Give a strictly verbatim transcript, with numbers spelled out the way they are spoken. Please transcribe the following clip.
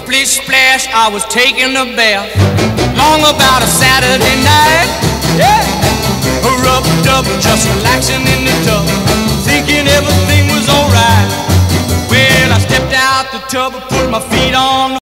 Splish splash, I was taking a bath, long about a Saturday night. Yeah, a rub dub, just relaxing in the tub, thinking everything was alright. Well, I stepped out the tub and put my feet